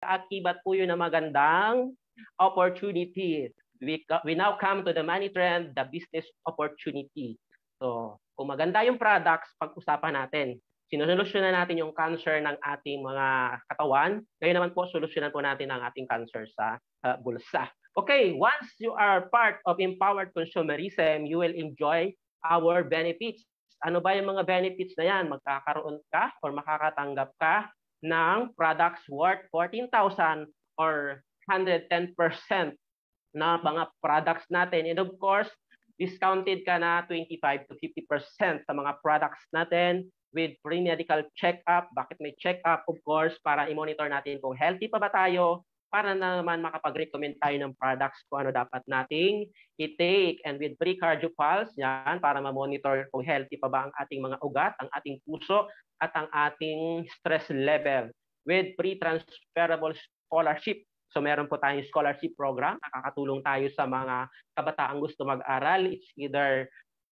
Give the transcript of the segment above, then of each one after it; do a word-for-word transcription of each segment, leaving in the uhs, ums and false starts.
akibat po yun ng magandang opportunity. We, we now come to the money trend, the business opportunity. So, kung maganda yung products, pag-usapan natin. Sinusolusyonan natin yung cancer ng ating mga katawan. Ngayon naman po, solusyonan po natin ang ating cancer sa uh, bulsa. Okay, once you are part of Empowered Consumerism, you will enjoy our benefits. Ano ba yung mga benefits na yan? Magkakaroon ka or makakatanggap ka ng products worth fourteen thousand or one hundred ten percent na mga products natin. And of course, discounted ka na twenty-five to fifty percent sa mga products natin with free medical check-up. Bakit may check-up? Of course, para i-monitor natin kung healthy pa ba tayo, para naman makapag-recommend tayo ng products kung ano dapat nating i-take. And with free cardio pulse, yan, para ma-monitor kung healthy pa ba ang ating mga ugat, ang ating puso, at ang ating stress level. With free transferable scholarship. So meron po tayong scholarship program. Nakakatulong tayo sa mga kabataang gusto mag-aral. It's either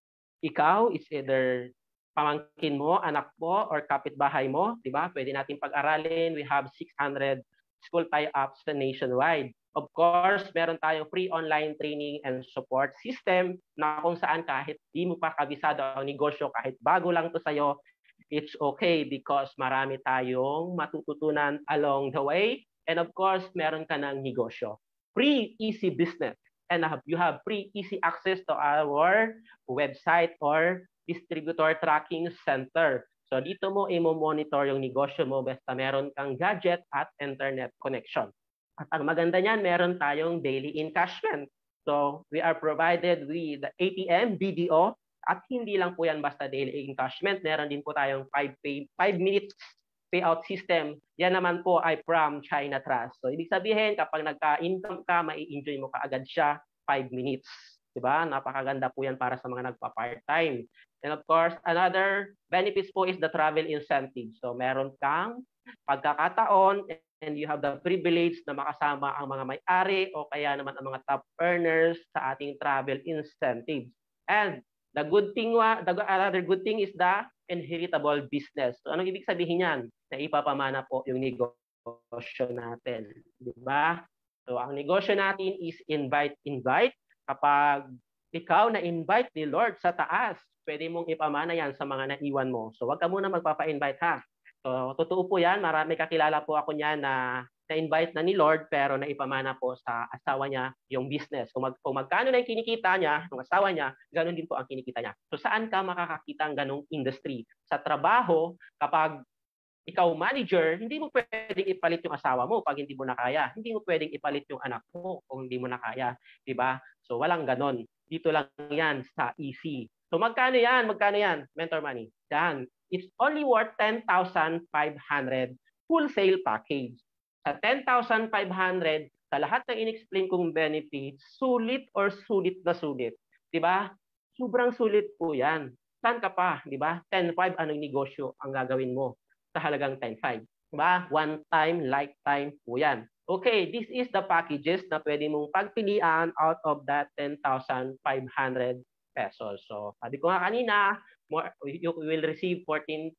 ikaw, it's either pamangkin mo, anak mo, or kapitbahay mo. Diba? Pwede natin pag-aralin. We have six hundred school tie-ups nationwide. Of course, meron tayong free online training and support system na kung saan kahit di mo pa kabisado ang negosyo, kahit bago lang to sa'yo, it's okay because marami tayong matututunan along the way. And of course, meron ka ng negosyo. Free, easy business. And you have free, easy access to our website or distributor tracking center. So dito mo i-monitor yung negosyo mo basta meron kang gadget at internet connection. At ang maganda niyan, meron tayong daily encashment. So we are provided with the A T M, B D O, at hindi lang po yan basta daily encashment. Meron din po tayong five minutes payout system. Yan naman po ay from China Trust. So ibig sabihin, kapag nagka-income ka, mai-enjoy mo kaagad siya five minutes. Diba? Napakaganda po yan para sa mga nagpa-part-time. And of course, another benefits po is the travel incentive. So meron kang pagkakataon and you have the privilege na makasama ang mga may-ari o kaya naman ang mga top earners sa ating travel incentives. And the good thing, the another good thing is the inheritable business. So anong ibig sabihin yan? Na ipapamana po yung negosyo natin. Diba? So ang negosyo natin is invite-invite. Kapag ikaw na-invite ni Lord sa taas, pwede mong ipamana yan sa mga naiwan mo. So wag ka muna magpapa-invite ha. So totoo po yan, marami kakilala po ako niyan na na-invite na ni Lord pero naipamana po sa asawa niya yung business. Kung, mag, kung magkano na yung kinikita niya, ng asawa niya, ganun din po ang kinikita niya. So saan ka makakakita ng ganung industry? Sa trabaho, kapag ikaw manager, hindi mo pwedeng ipalit yung asawa mo pag hindi mo na kaya. Hindi mo pwedeng ipalit yung anak mo kung hindi mo na kaya. Diba? So walang ganon. Dito lang yan sa E C. So magkano yan? Magkano yan? Mentor money. Yan. It's only worth ten thousand five hundred full sale package. Sa ten thousand five hundred, sa lahat ng in-explain kong benefits, sulit or sulit na sulit. Diba? Sobrang sulit po yan. Saan ka pa? Diba? ten five, anong negosyo ang gagawin mo sa halagang ten five? Diba? One time, lifetime po yan. Okay, this is the packages na pwede mong pagpilian out of that ten thousand five hundred pesos. So, sabi ko nga kanina, more, you will receive fourteen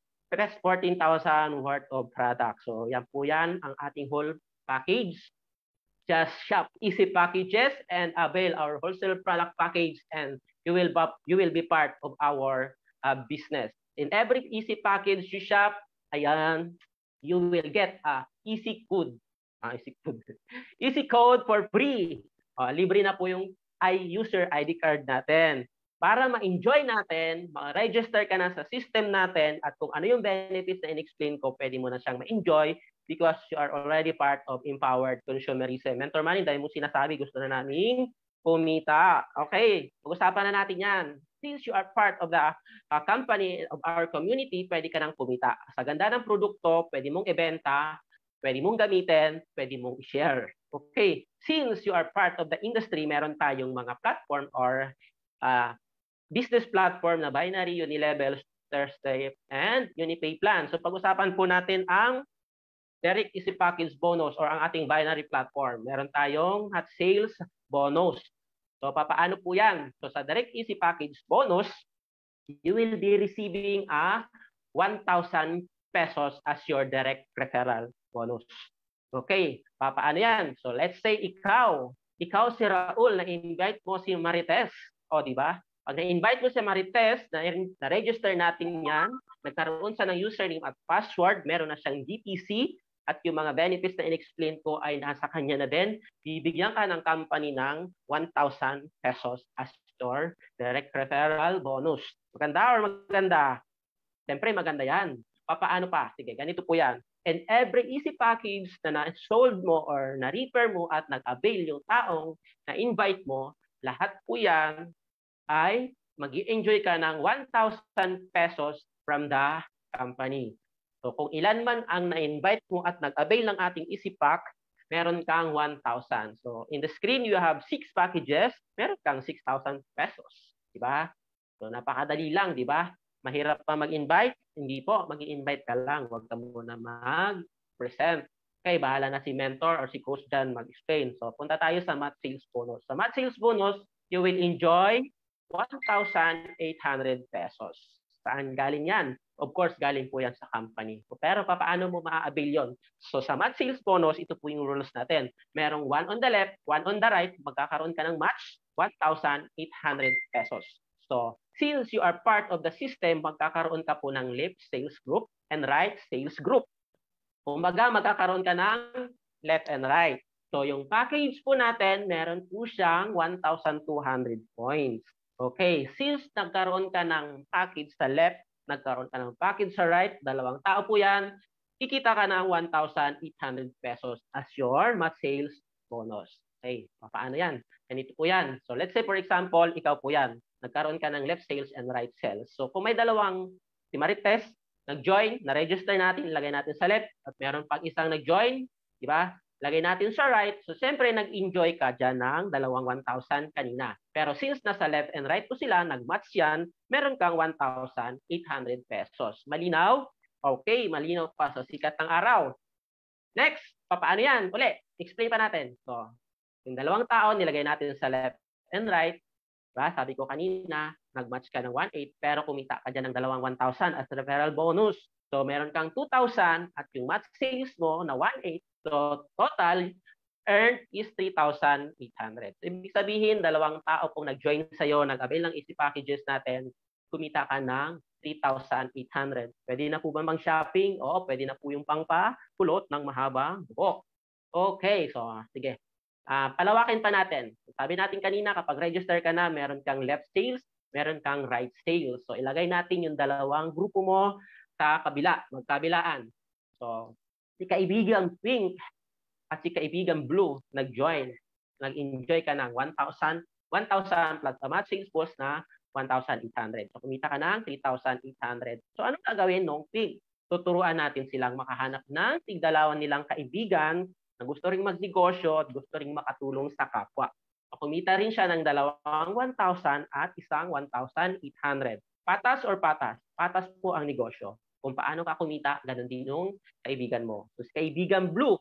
thousand worth of products. So, yan po yan ang ating whole package. Just shop Easy Packages and avail our wholesale product package and you will, you will be part of our uh, business. In every Easy Package you shop, ayan, you will get a Easy Code. Ah, Easy Code. Easy Code for free. Uh, libre na po yung iUser I D card natin. Para ma-enjoy natin, ma-register ka na sa system natin at kung ano yung benefits na in-explain ko, pwede mo na siyang ma-enjoy because you are already part of Empowered Consumerism. Mentor Money, dahil mo sinasabi, gusto na namin kumita. Okay, pag-usapan na natin yan. Since you are part of the uh, company of our community, pwede ka nang kumita. Sa ganda ng produkto, pwede mong ibenta, pwede mong gamitin, pwede mong i-share. Okay, since you are part of the industry, meron tayong mga platform or uh, business platform na Binary, Unilevel, Stairstep, and Unipay Plan. So pag-usapan po natin ang Direct Easy Package Bonus or ang ating Binary platform. Meron tayong hot sales bonus. So papaano po yan? So sa Direct Easy Package Bonus, you will be receiving a one thousand pesos as your direct referral bonus. Okay, papaano yan? So let's say ikaw, ikaw si Raul, na-invite mo si Marites. O, di ba? Pag na-invite mo si Marites, na-register natin yan, nagkaroon siya ng username at password, meron na siyang D T C, at yung mga benefits na in-explain ko ay nasa kanya na din, bibigyan ka ng company ng one thousand pesos as your direct referral bonus. Maganda or maganda? Siyempre, maganda yan. Papaano pa? Sige, ganito po yan. And every easy package na na-sold mo or na-refer mo at nag-avail yung taong na-invite mo, lahat po yan ay mag-i-enjoy ka ng one thousand pesos from the company. So kung ilan man ang na-invite mo at nag-avail ng ating easy pack, meron kang one thousand. So in the screen, you have six packages, meron kang six thousand pesos. Diba? So napakadali lang, di ba? Mahirap pa mag-invite? Hindi po, mag-i-invite ka lang. Huwag ka muna mag-present. Okay, bahala na si mentor or si coach dyan mag-explain. So punta tayo sa Math Sales Bonus. Sa Math Sales Bonus, you will enjoy one thousand eight hundred pesos. Saan galing yan? Of course, galing po yan sa company. Pero paano mo maa-avail yun? So sa Math Sales Bonus, ito po yung rules natin. Merong one on the left, one on the right, magkakaroon ka ng match, one thousand eight hundred pesos. So since you are part of the system, magkakaroon ka po ng left sales group and right sales group. Kumbaga, magkakaroon ka ng left and right. So yung package po natin, meron po siyang one thousand two hundred points. Okay, since nagkaroon ka ng package sa left, nagkaroon ka ng package sa right, dalawang tao po yan, kikita ka ng one thousand eight hundred pesos as your Math Sales Bonus. Okay, paano yan? Ganito po yan. So let's say for example, ikaw po yan. Nagkaroon ka ng left sales and right sales. So kung may dalawang si Marites, nag-join, na-register natin, ilagay natin sa left, at meron pang isang nag-join, di ba? Lagay natin sa right. So siyempre, nag-enjoy ka dyan ng dalawang one thousand kanina. Pero since nasa left and right po sila, nag-match yan, meron kang one thousand eight hundred pesos. Malinaw? Okay, malinaw pa sa sikat ng araw. Next, paano yan? Uli, explain pa natin. So, yung dalawang tao, nilagay natin sa left and right. Diba? Sabi ko kanina, nag-match ka ng one thousand eight pero kumita ka dyan ng dalawang one thousand as referral bonus. So, meron kang two thousand at yung match sales mo na one thousand eight. So, total earned is three thousand eight hundred. So, ibig sabihin, dalawang tao pong nag-join sa'yo, nag-avail ng easy packages natin, kumita ka ng three thousand eight hundred. Pwede na po ba mang shopping? Oo, pwede na po yung pangpapulot ng mahabang buhok. Okay, so sige. Uh, palawakin pa natin. Sabi natin kanina, kapag register ka na, meron kang left sales, meron kang right sales. So, ilagay natin yung dalawang grupo mo sa kabila, magkabilaan. So, si kaibigang pink at si kaibigang blue nag-join. Nag-enjoy ka ng one thousand, one thousand plus the match sales post na one thousand eight hundred. So, kumita ka ng three thousand eight hundred. So, anong gagawin nung pink? Tuturuan natin silang makahanap ng tigdalawan nilang kaibigan na gusto ring magnegosyo at gusto ring makatulong sa kapwa. So, kumita rin siya ng dalawang one thousand at isang one thousand eight hundred. Patas or patas? Patas po ang negosyo. Kung paano ka kumita, ganun din yung kaibigan mo. So, kaibigan blue,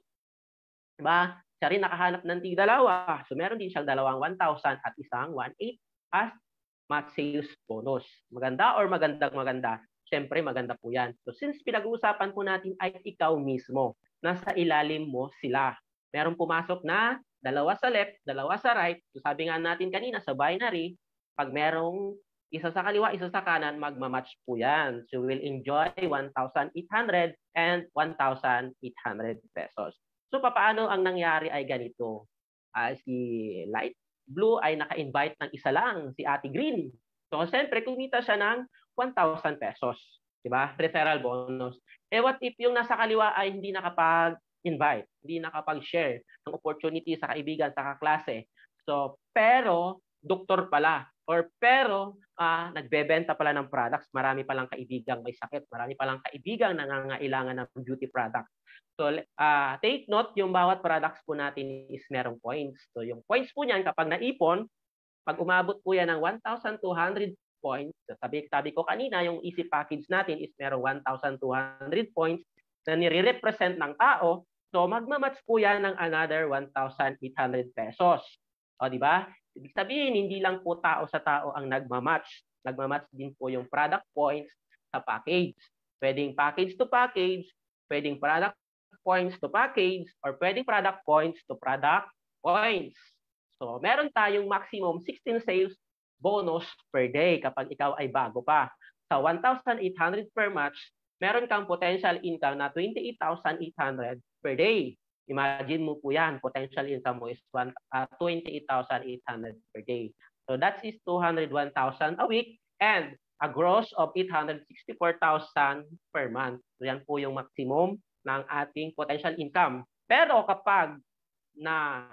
diba? Siya rin nakahanap ng tigdalawa. So, meron din siyang dalawang one thousand at isang one thousand eight as match sales bonus. Maganda or magandang maganda? Siyempre, maganda po yan. So, since pinag-uusapan po natin ay ikaw mismo, nasa ilalim mo sila. Meron pumasok na dalawa sa left, dalawa sa right. So sabi nga natin kanina sa binary, pag merong isa sa kaliwa, isa sa kanan, magmamatch po yan. So we will enjoy one thousand eight hundred and one thousand eight hundred pesos. So papaano ang nangyari ay ganito? Uh, si light blue ay naka-invite ng isa lang, si Ate Green. So siyempre, kumita siya ng one thousand pesos. Diba? Referral bonus. Eh what if yung nasa kaliwa ay hindi nakapag-invite, hindi nakapag-share ng opportunity sa kaibigan, sa kaklase. So, pero doktor pala or pero uh, nagbebenta pala ng products, marami palang kaibigang may sakit, marami palang kaibigang nangangailangan ng beauty product. So, uh, take note, yung bawat products po natin is merong points. So, yung points po niyan kapag naipon, pag umabot po yan ng one thousand two hundred points. Sabi, sabi ko kanina, yung easy package natin is merong one thousand two hundred points na nire-represent ng tao. So, magmamatch po yan ng another one thousand eight hundred pesos. O, di ba? Ibig sabihin, hindi lang po tao sa tao ang nagmamatch. Nagmamatch din po yung product points sa package. Pwedeng package to package, pwedeng product points to package or pwedeng product points to product points. So, meron tayong maximum sixteen sales bonus per day kapag ikaw ay bago pa. Sa one thousand eight hundred per match, meron kang potential income na twenty-eight thousand eight hundred per day. Imagine mo po yan, potential income mo is uh, twenty-eight thousand eight hundred per day. So that is two hundred one thousand a week and a gross of eight hundred sixty-four thousand per month. So yan po yung maximum ng ating potential income. Pero kapag na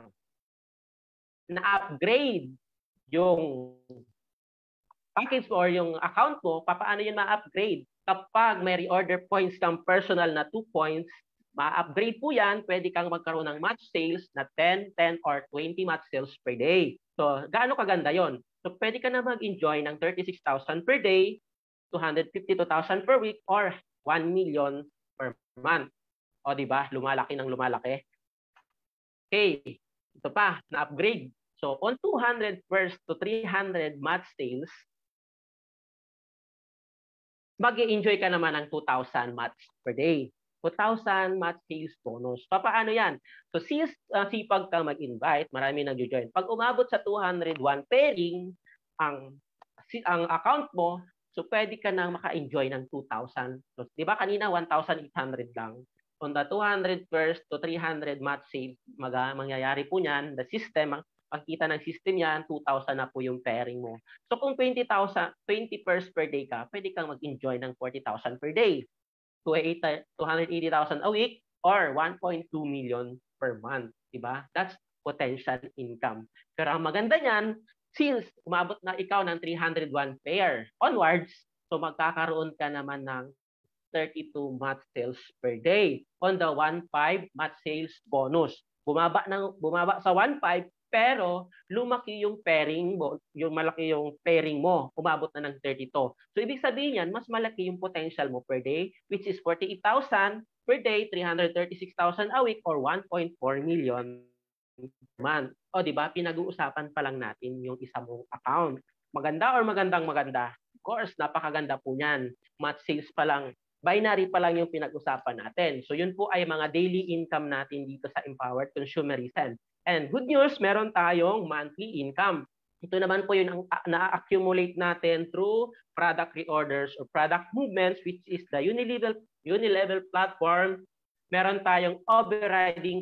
na-upgrade yung package mo or yung account mo, paano yun ma-upgrade? Kapag may reorder points kang personal na two points, ma-upgrade po yan, pwede kang magkaroon ng match sales na ten, ten, or twenty match sales per day. So, gaano kaganda yon? So, pwede ka na mag-enjoy ng thirty-six thousand per day, two hundred fifty-two thousand per week, or one million per month. O, di ba? Lumalaki ng lumalaki. Okay. Ito pa, na-upgrade. So, on two hundred first to three hundred match sales, mag-i-enjoy ka naman ng two thousand match per day. two thousand match sales bonus. Paano yan? So, since uh, sipag kang mag-invite, marami nag-join. Pag umabot sa two hundred one pairing ang ang account mo, so pwede ka nang maka-enjoy ng two thousand. So, di ba kanina one thousand eight hundred lang? On the two hundred first to three hundred match sales, mag mangyayari po niyan, the system, pagkita ng system yan, two thousand na po yung pairing mo. So kung twenty thousand, twenty pairs per day ka, pwede kang mag-enjoy ng forty thousand per day. two hundred eighty thousand a week or one point two million per month. Diba? That's potential income. Pero ang maganda niyan, since umabot na ikaw ng three hundred one pair onwards, so magkakaroon ka naman ng thirty-two match sales per day on the one point five match sales bonus. Bumaba ng bumaba sa one point five pero lumaki yung pairing mo, yung malaki yung pairing mo, umabot na ng thirty-two. So ibig sabihin yan, mas malaki yung potential mo per day, which is forty-eight thousand per day, three hundred thirty-six thousand a week, or one point four million per month. O di ba, pinag-uusapan pa lang natin yung isa mong account. Maganda or magandang maganda? Of course, napakaganda po niyan. Match sales pa lang. Binary pa lang yung pinag-usapan natin. So yun po ay mga daily income natin dito sa Empowered Consumerism. And good news, meron tayong monthly income. Ito naman po yun ang na-accumulate natin through product reorders or product movements, which is the Unilevel, Unilevel platform. Meron tayong overriding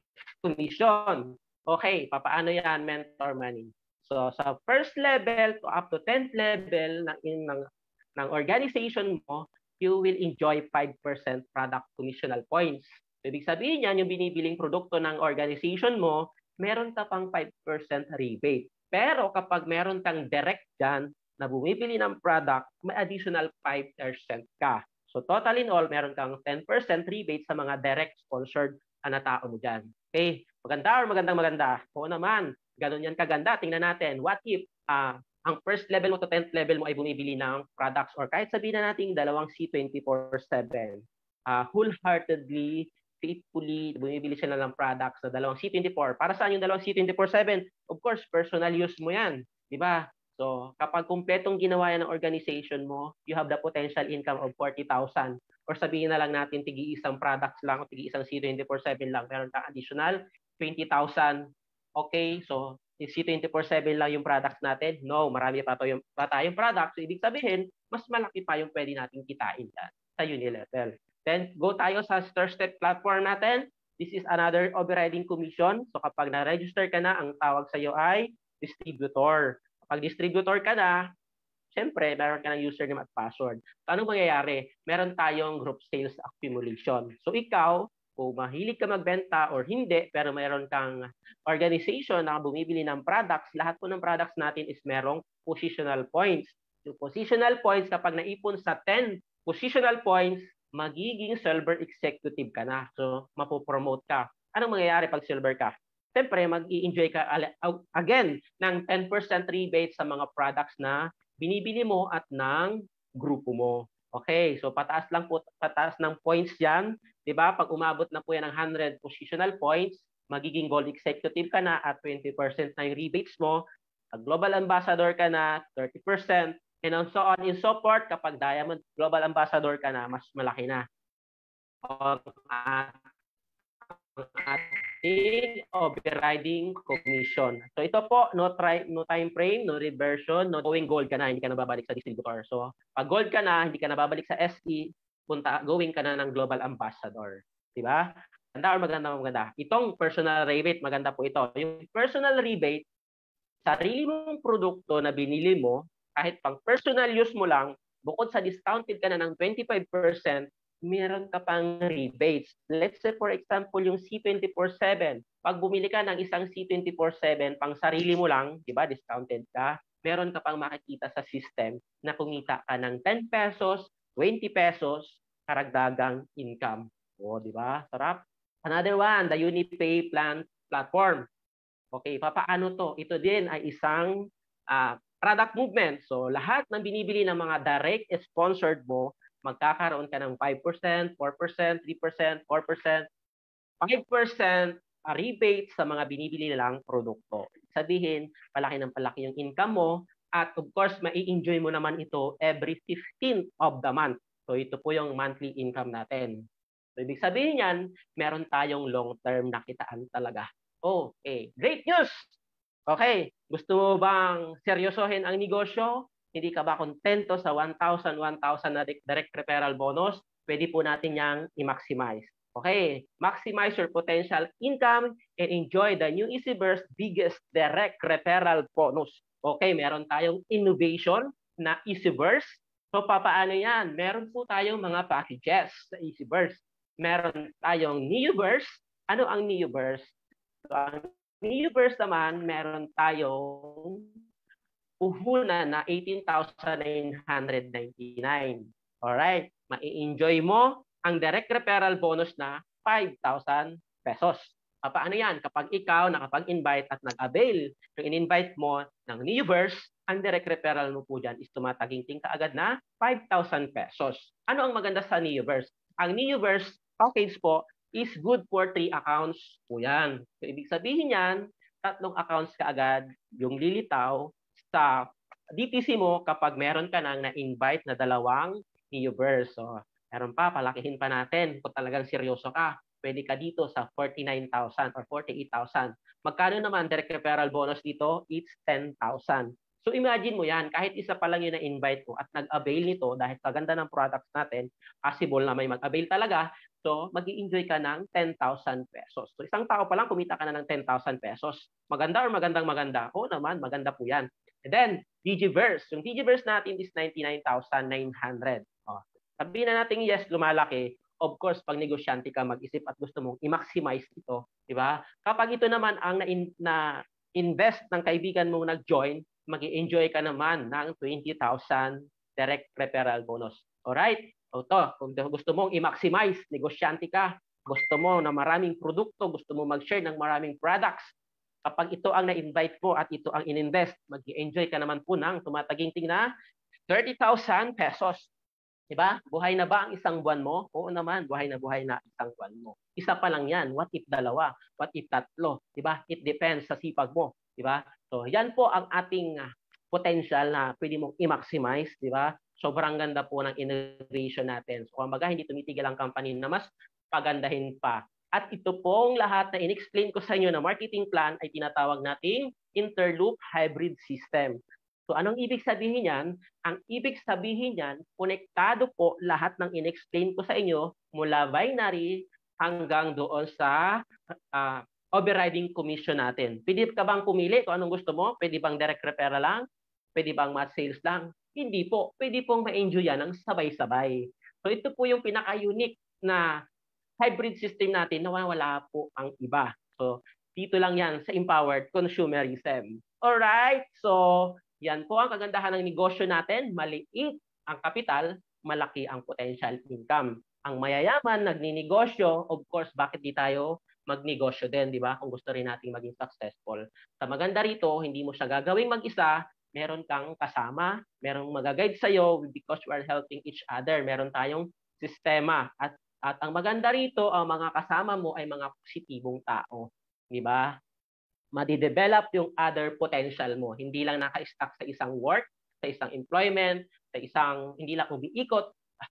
commission. Okay, papaano yan, mentor money? So sa first level to up to tenth level ng, ng, ng organization mo, you will enjoy five percent product commissional points. So, ibig sabihin yan, yung binibiling produkto ng organization mo, meron ka pang five percent rebate. Pero kapag meron kang direct dyan na bumibili ng product, may additional five percent ka. So total in all, meron kang ten percent rebate sa mga direct sponsored na tao mo dyan. Okay, maganda or magandang maganda? Oo naman, ganun yan kaganda. Tingnan natin, what if uh, ang first level mo to tenth level mo ay bumibili ng products or kahit sabihin na natin dalawang C twenty-four seven. Uh, wholeheartedly, faithfully, bumibili sila ng products sa dalawang C twenty-four. Para saan yung dalawang C twenty-four seven? Of course, personal use mo yan. Di ba? So, kapag kumpletong ginawa yan ng organization mo, you have the potential income of forty thousand. Or sabihin na lang natin, tigi-isang products lang o tigi-isang C twenty-four seven lang. Meron kang additional twenty thousand. Okay, so C twenty-four seven lang yung products natin? No, marami pa, to yung, pa tayong products. So, ibig sabihin, mas malaki pa yung pwede natin kitain dyan sa Unilevel. Then, go tayo sa StirStep platform natin. This is another overriding commission. So, kapag na-register ka na, ang tawag sa iyo ay distributor. Kapag distributor ka na, syempre, meron ka ng username at password. So, anong mangyayari? Meron tayong group sales accumulation. So, ikaw, kung mahilig ka magbenta or hindi, pero mayroon kang organization na bumibili ng products, lahat po ng products natin is merong positional points. Yung positional points, kapag naipon sa ten positional points, magiging silver executive ka na. So, mapopromote ka. Anong mangyayari pag silver ka? Siyempre, mag-i-enjoy ka again ng ten percent rebate sa mga products na binibili mo at ng grupo mo. Okay, so pataas lang po, pataas ng points yan. Diba? Pag umabot na po yan ng one hundred positional points, magiging gold executive ka na at twenty percent na yung rebates mo. Pag global ambassador ka na, thirty percent. And so on and so forth, kapag diamond global ambassador ka na, mas malaki na. ating overriding commission. So ito po, no, try, no time frame, no reversion, no going gold ka na, hindi ka na babalik sa distributor. So pag gold ka na, hindi ka na babalik sa S E, punta, going ka na ng global ambassador. Diba? Maganda or maganda, maganda. Itong personal rebate, maganda po ito. Yung personal rebate, sarili mong produkto na binili mo, kahit pang personal use mo lang, bukod sa discounted ka na ng twenty-five percent, meron ka pang rebates. Let's say for example, yung C twenty-four seven. Pag bumili ka ng isang C twenty-four seven, pang sarili mo lang, di ba, discounted ka, meron ka pang makikita sa system na kumita ka ng ten pesos, twenty pesos, karagdagang income. O, di ba? Sarap. Another one, the Unipay plan platform. Okay, papaano to? Ito din ay isang uh, product movement. So, lahat ng binibili ng mga direct sponsored mo, magkakaroon ka ng five percent, four percent, three percent, four percent, five percent rebate sa mga binibili nilang produkto. Sabihin, palaki ng palaki yung income mo at of course, mai-enjoy mo naman ito every fifteenth of the month. So, ito po yung monthly income natin. So, ibig sabihin yan, meron tayong long-term na kitaan talaga. Okay, great news! Okay, gusto mo bang seryosohin ang negosyo? Hindi ka ba kontento sa one thousand, one thousand na direct referral bonus? Pwede po natin yang i-maximize. Okay, maximize your potential income and enjoy the new EasyBurst biggest direct referral bonus. Okay, meron tayong innovation na EasyBurst. So, papaano yan? Meron po tayong mga packages sa EasyBurst. Meron tayong NeoBurst. Ano ang NeoBurst? So, ang NeoBurst naman, meron tayong puhunan na eighteen thousand nine hundred ninety-nine. Alright, mai-enjoy mo ang direct referral bonus na five thousand pesos. Paano yan? Kapag ikaw nakapag-invite at nag-avail yung in-invite mo ng NeoBurst, ang direct referral mo po dyan is tumataginting kaagad na five thousand pesos. Ano ang maganda sa NeoBurst? Ang NeoBurst package po is good for three accounts po yan. So, ibig sabihin yan, tatlong accounts kaagad yung lilitaw sa D T C mo kapag meron ka nang na-invite na dalawang NeoBurst. So, meron pa, palakihin pa natin. Kung talagang seryoso ka, pwede ka dito sa forty-nine thousand or forty-eight thousand. Magkano naman direct referral bonus dito? It's ten thousand. So imagine mo yan, kahit isa pa lang yung na-invite ko at nag-avail nito dahil kaganda ng products natin, possible na may mag-avail talaga, so mag-i-enjoy ka ng ten thousand pesos. So isang tao pa lang, kumita ka na ng ten thousand pesos. Maganda or magandang maganda? Oo naman, maganda po yan. And then, Digiverse. Yung Digiverse natin is ninety-nine thousand nine hundred. Oh, sabihin na natin yes, lumalaki. Of course, pag negosyante ka, mag-isip at gusto mong i-maximize ito. Diba? Kapag ito naman ang na-invest ng kaibigan mong nag-join, mag-i-enjoy ka naman ng twenty thousand direct referral bonus. Alright? O to, kung gusto mong i-maximize, negosyante ka, gusto mo na maraming produkto, gusto mo mag-share ng maraming products, kapag ito ang na-invite mo at ito ang in-invest, mag-i-enjoy ka naman po ng tumataginting na thirty thousand pesos. Diba? Buhay na ba ang isang buwan mo? Oo naman, buhay na buhay na isang buwan mo. Isa pa lang yan. What if dalawa? What if tatlo? Diba? It depends sa sipag mo. Diba? So, yan po ang ating potential na pwede mong i-maximize. Diba? Sobrang ganda po ng innovation natin. So, kumbaga, hindi tumitigil ang company na mas pagandahin pa. At ito pong lahat na in-explain ko sa inyo na marketing plan ay tinatawag nating interloop hybrid system. So anong ibig sabihin yan? Ang ibig sabihin yan, konektado po lahat ng in-explain ko sa inyo mula binary hanggang doon sa uh, overriding commission natin. Pwede ka bang pumili kung anong gusto mo? Pwede bang direct referral lang? Pwede bang match sales lang? Hindi po. Pwede pong ma-enjoy yan ng sabay-sabay. So ito po yung pinaka-unique na hybrid system natin na wala po ang iba. So dito lang yan sa empowered consumerism. Alright? So yan po ang kagandahan ng negosyo natin. Maliit ang kapital, malaki ang potential income. Ang mayayaman, nagninegosyo, of course, bakit di tayo magnegosyo din, di ba? Kung gusto rin nating maging successful. Sa maganda rito, hindi mo siya gagawing mag-isa, meron kang kasama, merong mag-guide sa'yo because we are helping each other. Meron tayong sistema. At, at ang maganda rito, ang mga kasama mo ay mga positibong tao. Di ba? Madi-develop yung other potential mo. Hindi lang naka-stuck sa isang work, sa isang employment, sa isang, hindi lang umiikot.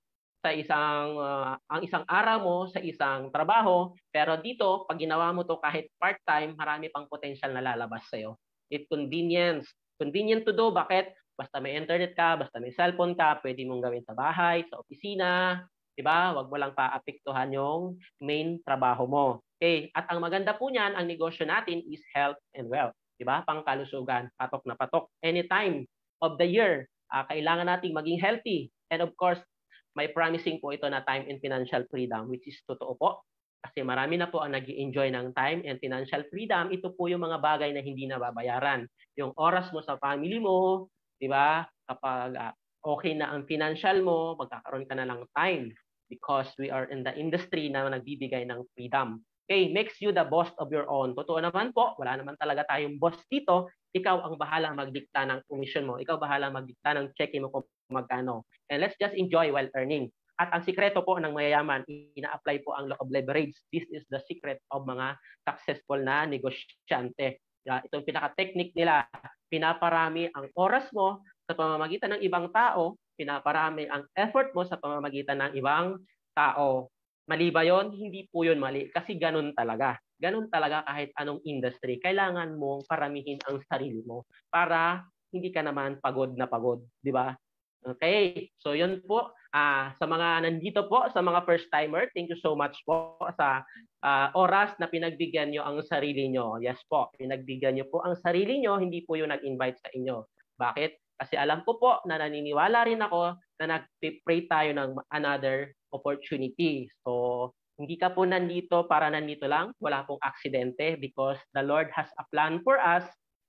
sa isang uh, ang isang araw mo sa isang trabaho, pero dito pag ginawa mo to kahit part-time, marami pang potential na lalabas sa iyo. It convenience. Convenient to do, bakit? Basta may internet ka, basta may cellphone ka, pwede mong gawin sa bahay, sa opisina, 'di ba? Huwag mo lang paapektuhan yung main trabaho mo. Okay? At ang maganda po niyan, ang negosyo natin is health and wealth, 'di ba? Pangkalusugan, patok na patok. Anytime of the year, uh, kailangan nating maging healthy. And of course, may promising po ito na time and financial freedom, which is totoo po. Kasi marami na po ang nag-enjoy ng time and financial freedom. Ito po yung mga bagay na hindi nababayaran. Yung oras mo sa family mo, di ba? Kapag uh, okay na ang financial mo, magkakaroon ka na lang time because we are in the industry na nagbibigay ng freedom. Okay, makes you the boss of your own. Totoo naman po, wala naman talaga tayong boss dito. Ikaw ang bahala magdikta ng commission mo. Ikaw bahala magdikta ng check mo kung magkano. And let's just enjoy while earning. At ang sikreto po ng mayayaman, ina-apply po ang law of leverage. This is the secret of mga successful na negosyante. Itong pinaka-technique nila, pinaparami ang oras mo sa pamamagitan ng ibang tao, pinaparami ang effort mo sa pamamagitan ng ibang tao. Mali ba yun? Hindi po yun mali. Kasi ganun talaga. Ganun talaga kahit anong industry. Kailangan mong paramihin ang sarili mo para hindi ka naman pagod na pagod. Di ba? Okay. So yun po. Uh, sa mga nandito po, sa mga first-timer, thank you so much po sa uh, oras na pinagbigyan nyo ang sarili nyo. Yes po, pinagbigyan nyo po ang sarili nyo, hindi po yung nag-invite sa inyo. Bakit? Kasi alam ko po na naniniwala rin ako na nag-pray tayo ng another opportunity. So, hindi ka po nandito para nandito lang. Wala pong aksidente because the Lord has a plan for us,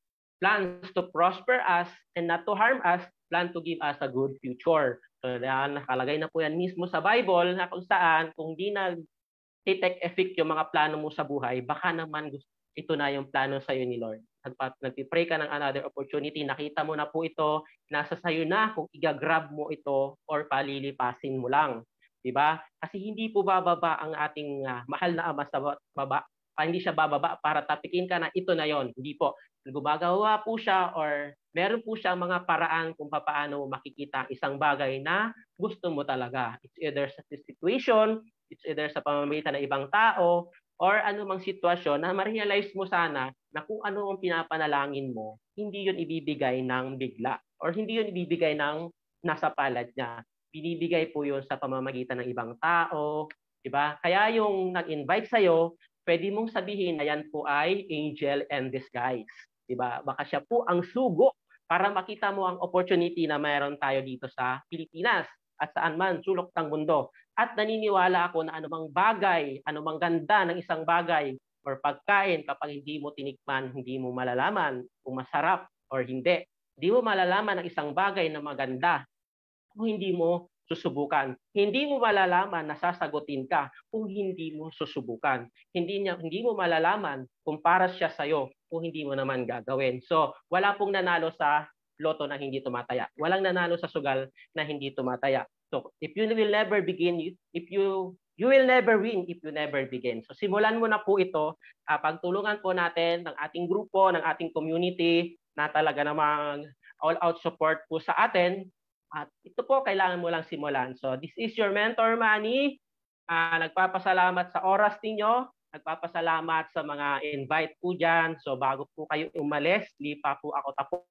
plans to prosper us and not to harm us, plan to give us a good future. So, yan, nakalagay na po yan mismo sa Bible na kung saan, kung di nag-take effect yung mga plano mo sa buhay, baka naman ito na yung plano sa'yo ni Lord. Nagpipray ka ng another opportunity, nakita mo na po ito, nasa sayo na kung i-grab mo ito or palilipasin mo lang. Diba? Kasi hindi po bababa ang ating uh, mahal na Ama sa baba. Pa, hindi siya bababa para tapikin ka na ito na yon. Hindi po. Gumagawa po siya or meron po siya mga paraan kung paano makikita isang bagay na gusto mo talaga. It's either sa situation, it's either sa pamamagitan ng ibang tao, or anumang sitwasyon na ma-realize mo sana na kung ano ang pinapanalangin mo, hindi yun ibibigay ng bigla or hindi yun ibibigay ng nasa palad niya. Binibigay po yun sa pamamagitan ng ibang tao, di ba? Kaya yung nag-invite sa'yo, pwede mong sabihin na yan po ay angel and disguise, di ba? Baka siya po ang sugo para makita mo ang opportunity na mayroon tayo dito sa Pilipinas at saan man, sulok ng mundo. At naniniwala ako na anumang bagay, anumang ganda ng isang bagay or pagkain, kapag hindi mo tinikman, hindi mo malalaman kung masarap or hindi. Hindi mo malalaman ang isang bagay na maganda kung hindi mo susubukan. Hindi mo malalaman na sasagutin ka kung hindi mo susubukan. Hindi niya hindi mo malalaman kung para siya sa iyo kung hindi mo naman gagawin. So, wala pong nanalo sa loto na hindi tumataya. Walang nanalo sa sugal na hindi tumataya. So, if you will never begin, if you you will never win if you never begin. So, simulan mo na po ito. Uh, pagtulungan po natin ng ating grupo, ng ating community na talaga namang all-out support po sa atin. At ito po, kailangan mo lang simulan. So, this is your mentor, Manny. Uh, nagpapasalamat sa oras ninyo. Nagpapasalamat sa mga invite po dyan. So, bago po kayo umalis, di pa po ako tapos.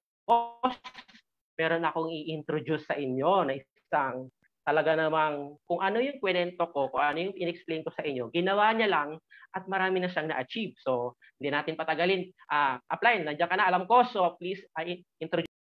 Meron akong i-introduce sa inyo na isang talaga namang kung ano yung kwento ko, kung ano yung in-explain ko sa inyo, ginawa niya lang at marami na siyang na-achieve. So, hindi natin patagalin. Uh, apply, nandiyan ka na, alam ko. So, please, I introduce